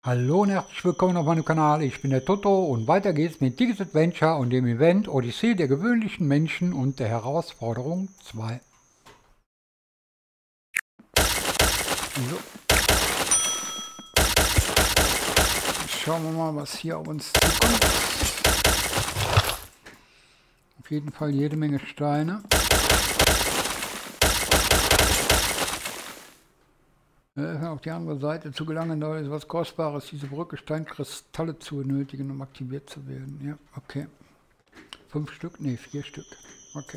Hallo und herzlich willkommen auf meinem Kanal, ich bin der Toto und weiter geht's mit Digis Adventure und dem Event Odyssee der gewöhnlichen Menschen und der Herausforderung 2. So. Schauen wir mal, was hier auf uns zukommt. Auf jeden Fall jede Menge Steine. Auf die andere Seite zu gelangen, da ist was Kostbares, diese Brücke Steinkristalle zu benötigen, um aktiviert zu werden. Ja, okay. 5 Stück? Ne, 4 Stück. Okay.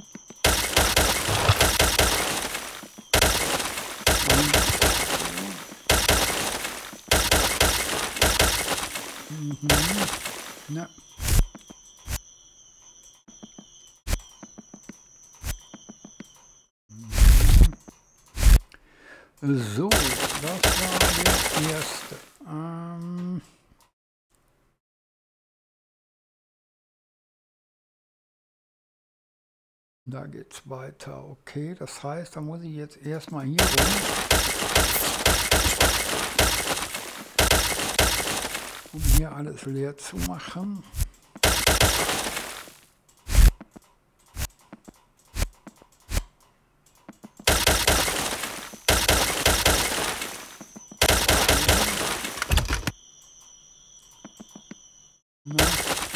Ja. So, das war der erste. Da geht's weiter. Okay, das heißt, da muss ich jetzt erstmal hier rum. Um hier alles leer zu machen. Na.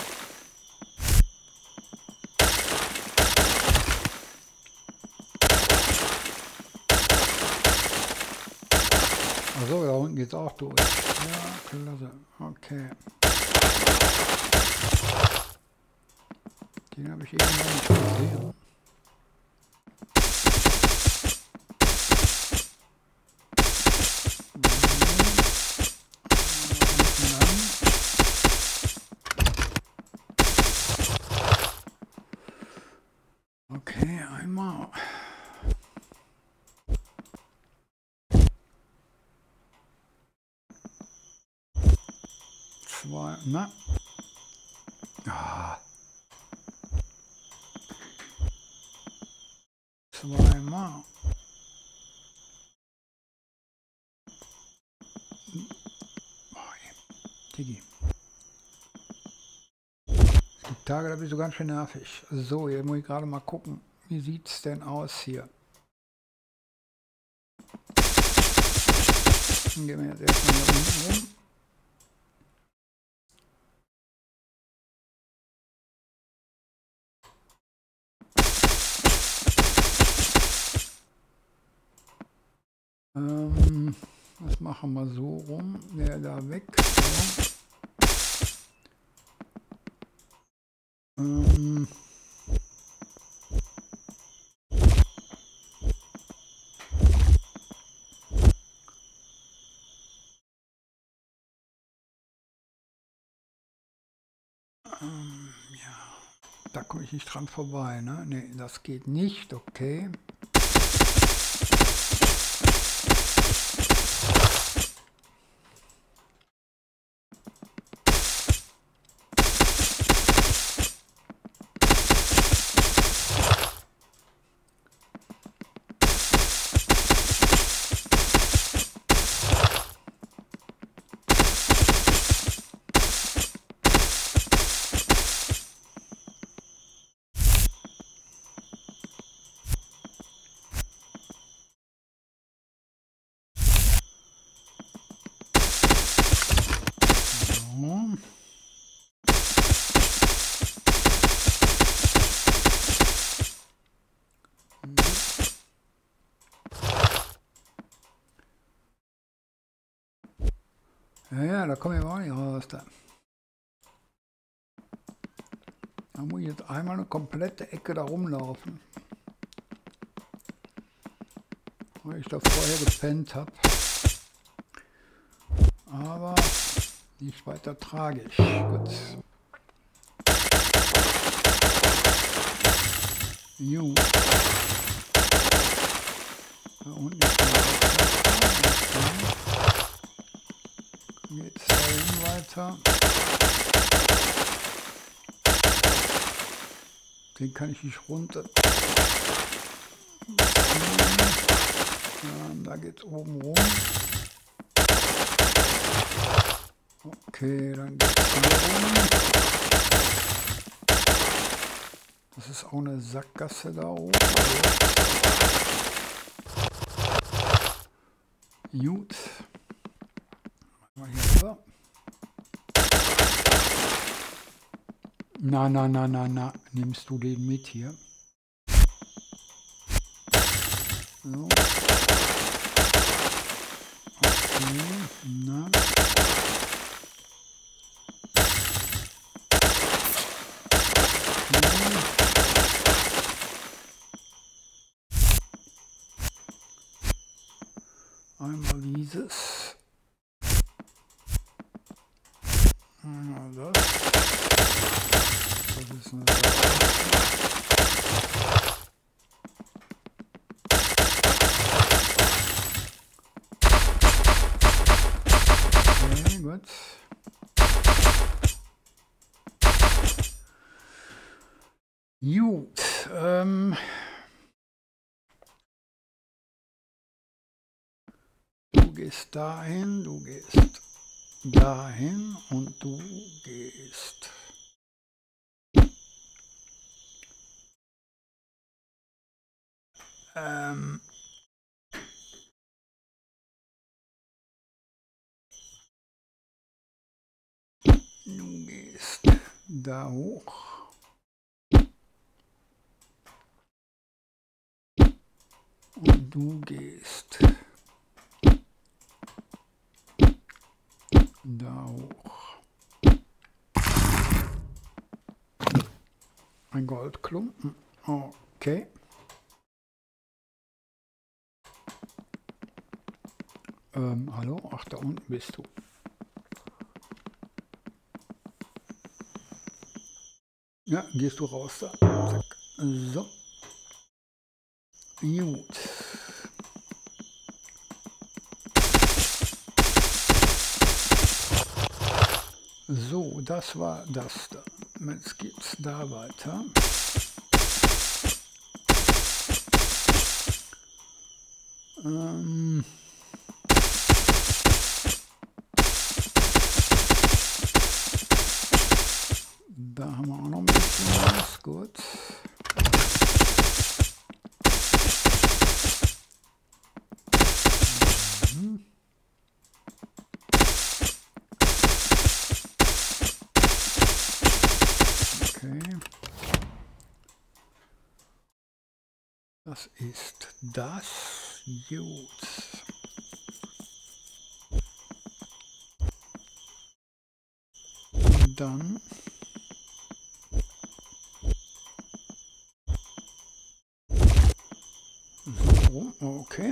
Achso, da unten geht es auch durch. Ja, klasse. Okay. Den habe ich eben noch nicht gesehen. Okay, einmal. Zwei, na. Ah. Zweimal. Digi. Es gibt Tage, da bist du ganz schön nervig. So, jetzt muss ich gerade mal gucken, wie sieht es denn aus hier? Dann gehen wir jetzt erstmal hier unten rum. Das machen wir so rum, der da weg. So. Ja, da komme ich nicht dran vorbei, ne? Ne, das geht nicht, okay. Ja, da komme ich auch nicht raus. Da muss ich jetzt einmal eine komplette Ecke da rumlaufen. Weil ich da vorher gepennt habe. Aber nicht weiter tragisch. Gut. Jo. Da unten ist geht's dahin weiter. Den kann ich nicht runter. Ja, da geht's oben rum. Okay, dann geht's hier rum. Das ist auch eine Sackgasse da oben. Gut. Mal hier rüber. Na. Nimmst du den mit hier? So. Okay, na. Einmal dieses. Einmal das. Das ist eine okay, gut. Gut. Du gehst dahin, du gehst dahin und du gehst du gehst da hoch. Und du gehst da hoch. Ein Goldklumpen. Okay. Hallo? Ach, da unten bist du. Ja, gehst du raus da. Zack. So. Gut. So, das war das da. Jetzt geht's da weiter. Da haben wir auch noch ein bisschen was. Gut. Das ist das. Gut. Und dann so, okay.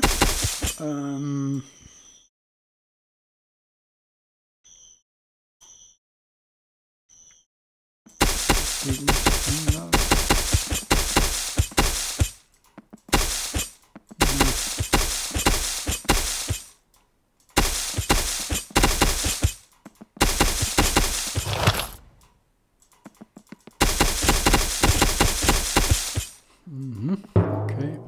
Okay.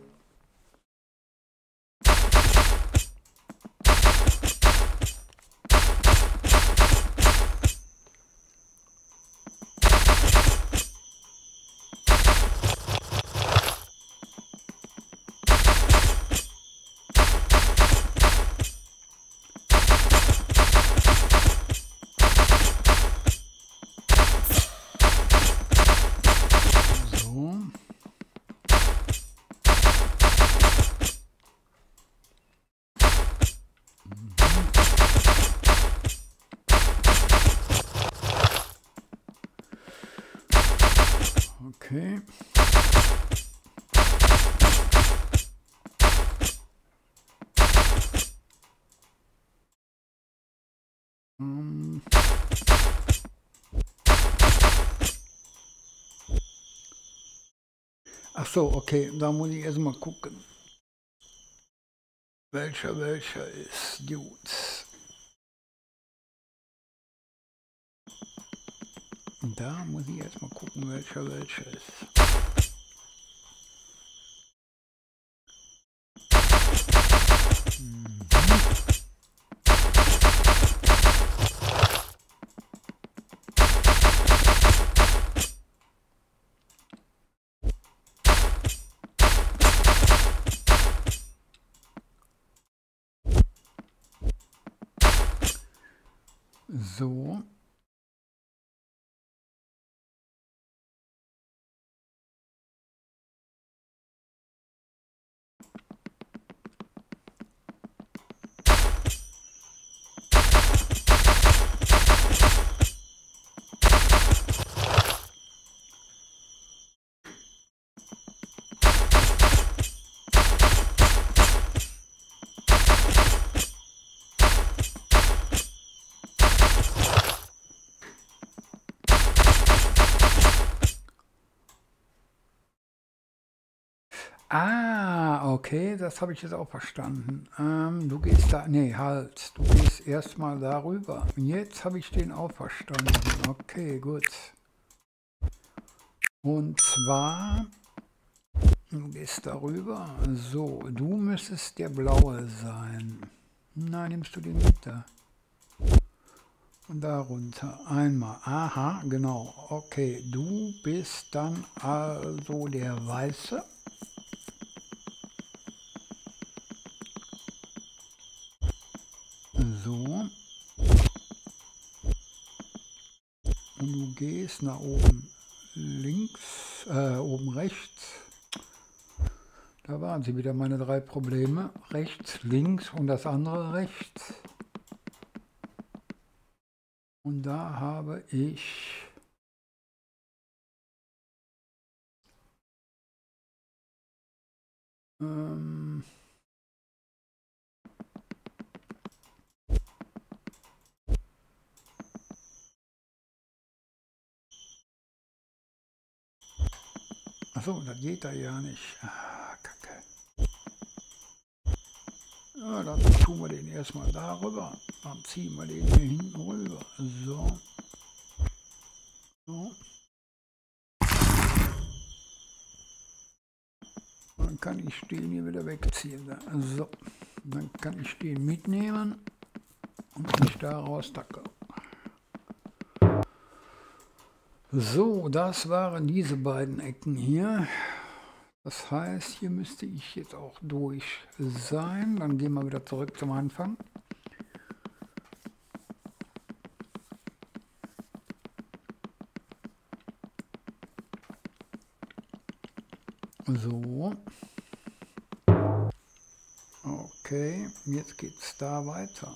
Okay. Ach so, okay, da muss ich erstmal gucken. Welcher ist gut. Da muss ich erstmal gucken, welcher ist. So. Ah, okay, das habe ich jetzt auch verstanden. Du gehst da, nee, halt, du gehst erstmal darüber. Jetzt habe ich den auch verstanden. Okay, gut. Und zwar, du gehst darüber. So, du müsstest der Blaue sein. Na, nimmst du den mit da? Und da runter. Einmal. Aha, genau. Okay, du bist dann also der Weiße. So. Und du gehst nach oben links, oben rechts. Da waren sie wieder, meine 3 Probleme. Rechts, links und das andere rechts. Und da habe ich achso, das geht da ja nicht. Ah, Kacke. Ja, dann tun wir den erstmal darüber. Dann ziehen wir den hier hinten rüber. So. So. Dann kann ich den hier wieder wegziehen. So. Dann kann ich den mitnehmen und mich da raustackern. So, das waren diese beiden Ecken hier. Das heißt, hier müsste ich jetzt auch durch sein. Dann gehen wir wieder zurück zum Anfang. So. Okay, jetzt geht es da weiter.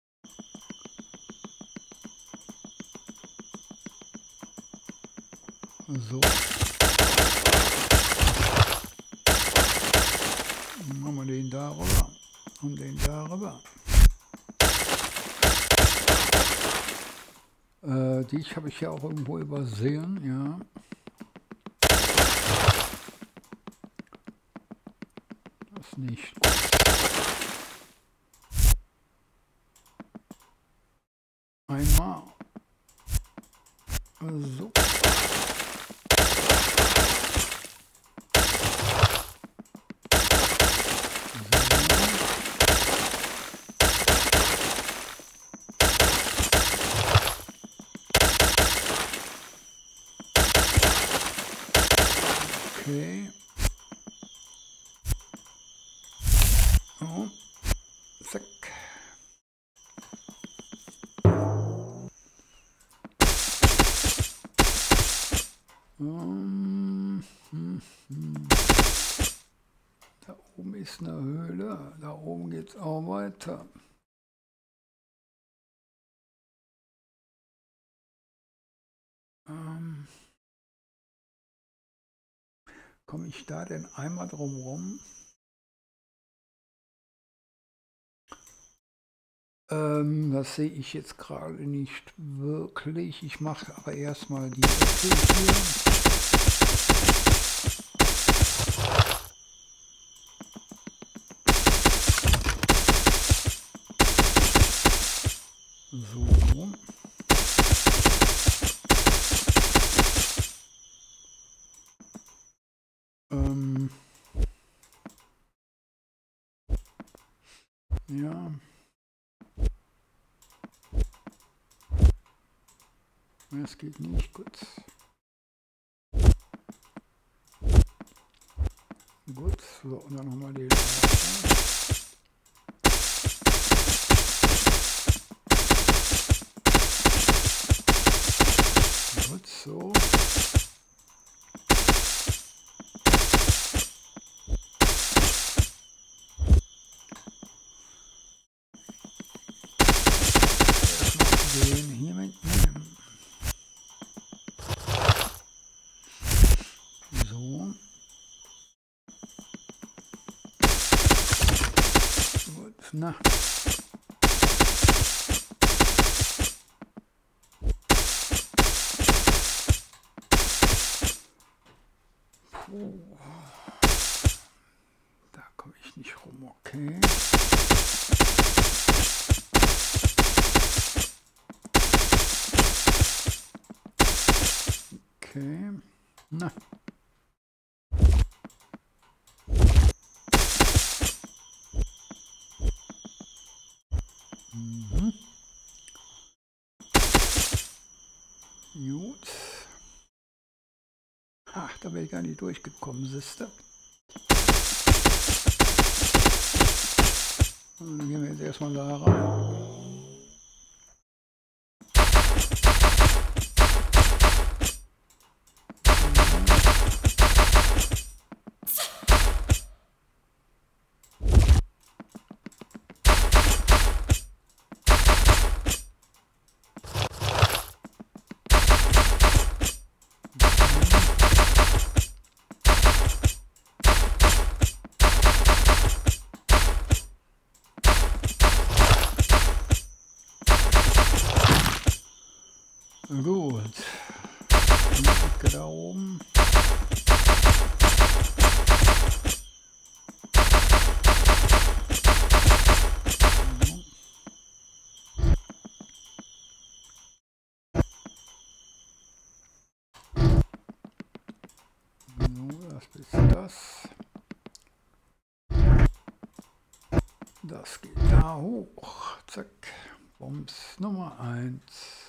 So. Dann machen wir den darüber und den darüber. Die habe ich ja auch irgendwo übersehen, ja. Das nicht. Einmal. So. Okay. So. Zack. Da oben ist eine Höhle. Da oben geht es auch weiter. Komme ich da denn einmal drum rum? Das sehe ich jetzt gerade nicht wirklich. Ich mache aber erstmal die Ecke hier. So. Ja. Es geht nicht gut. Gut, so, und dann nochmal die den hier mitnehmen. So. Gut, na. Puh. Da komme ich nicht rum, okay. Okay, na. Gut. Ach, da bin ich gar nicht durchgekommen, siehste. Dann gehen wir jetzt erstmal da rein. Gut, die Ecke da oben. So, das ist das. Das geht da hoch. Zack. Bums Nummer 1.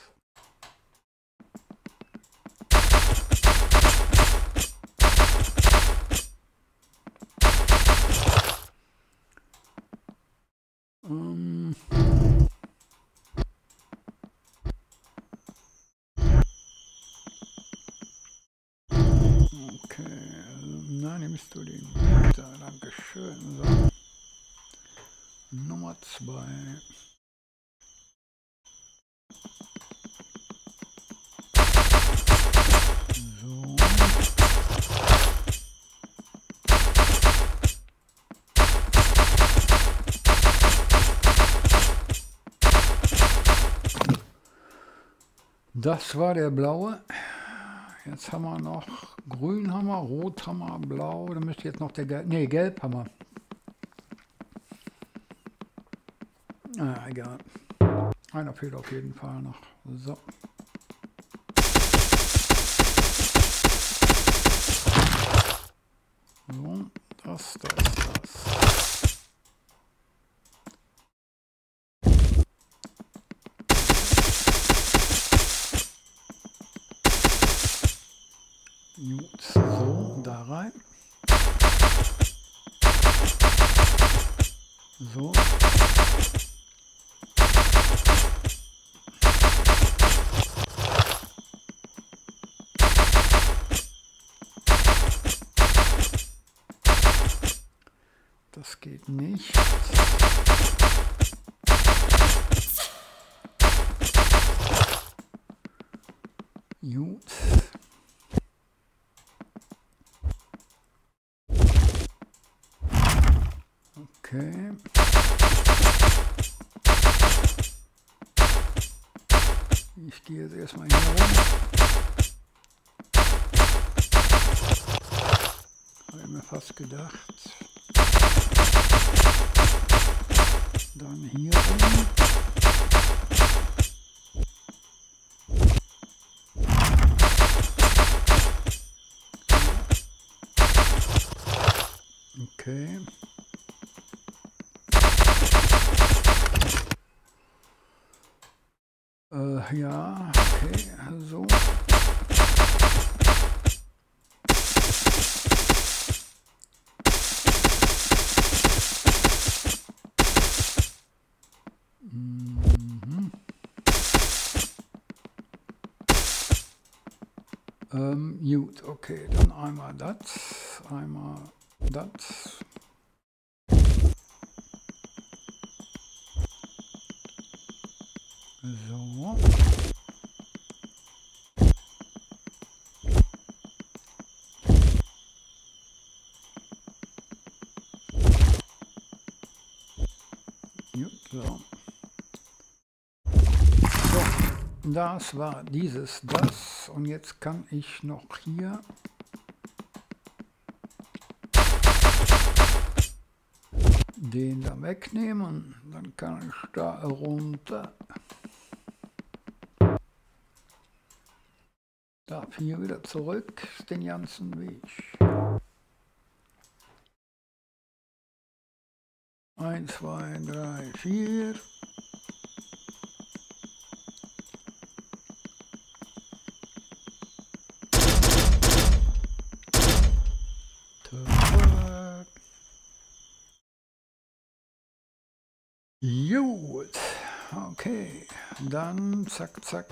Okay, na, nimmst du den da, dankeschön. So. Nummer 2. So. Das war der blaue. Jetzt haben wir noch grün, haben wir, rot haben wir, blau. Da müsste jetzt noch der gelb. Ne, gelb haben wir. Ah, egal. Einer fehlt auf jeden Fall noch. So. So, das. Gut, so, da rein. So. Das geht nicht. Gut. Okay. Ich gehe jetzt erstmal hier rum. Habe ich mir fast gedacht. Dann hier rum. Okay. Ja, okay, so. Gut, okay, dann einmal das, einmal das. So. So. So, das war das. Und jetzt kann ich noch hier den da wegnehmen. Dann kann ich da runter. Darf hier wieder zurück den ganzen Weg. 1, 2, 3, 4. Zurück. Gut. Okay. Dann zack, zack.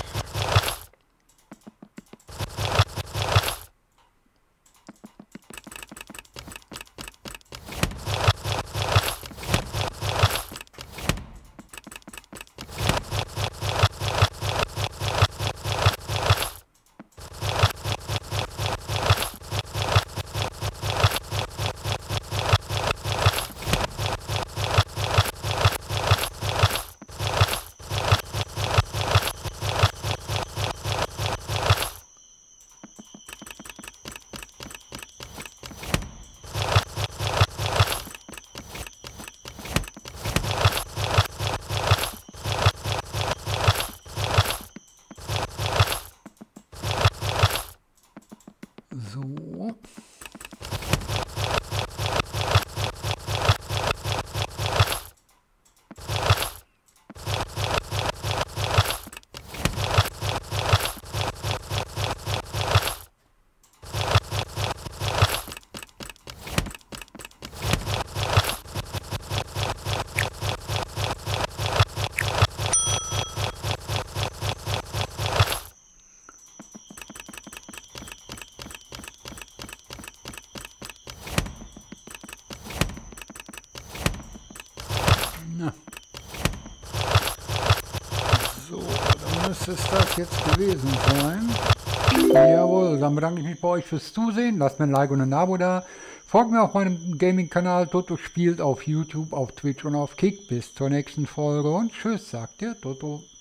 So. Na. So, dann müsste es das jetzt gewesen sein. Jawohl, dann bedanke ich mich bei euch fürs Zusehen. Lasst mir ein Like und ein Abo da. Folgt mir auf meinem Gaming-Kanal Toto spielt auf YouTube, auf Twitch und auf Kick. Bis zur nächsten Folge und tschüss, sagt der Toto.